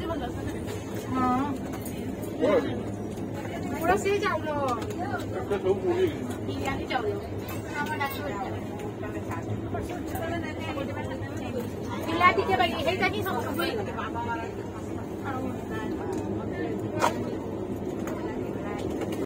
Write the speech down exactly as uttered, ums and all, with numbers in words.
ହଁ ପୁରା ସେ ଚାଉଳ ବିରିୟାନୀ ଚାଉଳ ପିଲା ଟିକେ ହେଇଟା ହିଁ ସମସ୍ତଙ୍କୁ ହେଇଗଲେ